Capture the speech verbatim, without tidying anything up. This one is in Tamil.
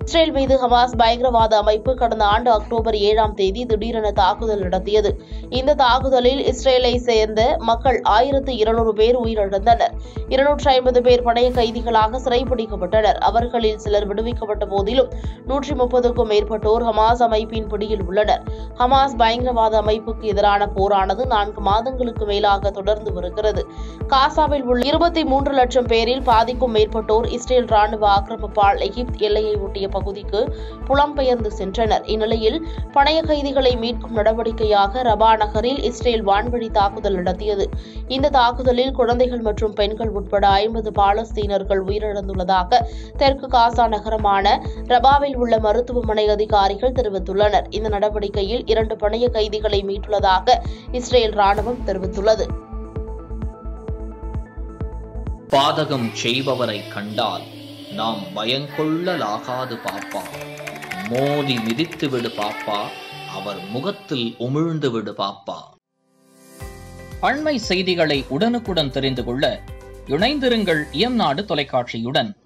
இஸ்ரேல் மீது ஹமாஸ் பயங்கரவாத அமைப்பு கடந்த ஆண்டு அக்டோபர் ஏழாம் தேதி திடீரென தாக்குதல் நடத்தியது. இந்த தாக்குதலில் இஸ்ரேலை சேர்ந்த மக்கள் ஆயிரத்து இருநூறு பேர் உயிரிழந்தனர். இருநூற்றி ஐம்பது பேர் பணைய கைதிகளாக சிறைப்பிடிக்கப்பட்டனர். அவர்களில் சிலர் விடுவிக்கப்பட்ட போதிலும் நூற்றி முப்பதுக்கும் மேற்பட்டோர் ஹமாஸ் அமைப்பின் பிடியில் உள்ளனர். ஹமாஸ் பயங்கரவாத அமைப்புக்கு எதிரான போரானது நான்கு மாதங்களுக்கு மேலாக தொடர்ந்து வருகிறது. காசாவில் உள்ள இருபத்தி மூன்று லட்சம் பேரில் பாதிக்கும் மேற்பட்டோர் இஸ்ரேல் ராணுவ ஆக்கிரமிப்பால் எகிப்து எல்லையை ஒட்டிய பகுதிக்கு புலம்பெயர்ந்து சென்றனர். இந்நிலையில் பணைய கைதிகளை மீட்கும் நடவடிக்கையாக ரபா நகரில் இஸ்ரேல் வான்வழி தாக்குதல் நடத்தியது. இந்த தாக்குதலில் குழந்தைகள் மற்றும் பெண்கள் உட்பட ஐம்பது பாலஸ்தீனர்கள் உயிரிழந்துள்ளதாக தெற்கு காசா நகரமான ரபாவில் உள்ள மருத்துவமனை அதிகாரிகள் தெரிவித்துள்ளனர். இந்த நடவடிக்கையில் இரண்டு பணைய கைதிகளை மீட்டுள்ளதாக இஸ்ரேல் ராணுவம் தெரிவித்துள்ளது. பாதகம் செய்பவரை கண்டால் நாம் பயங்கொள்ளலாகாது பாப்பா, மோதி மிதித்து விடு பாப்பா, அவர் முகத்தில் உமிழ்ந்து விடு பாப்பா. அண்மை செய்திகளை உடனுக்குடன் தெரிந்து கொள்ள இணைந்திருங்கள் இயம்நாடு தொலைக்காட்சியுடன்.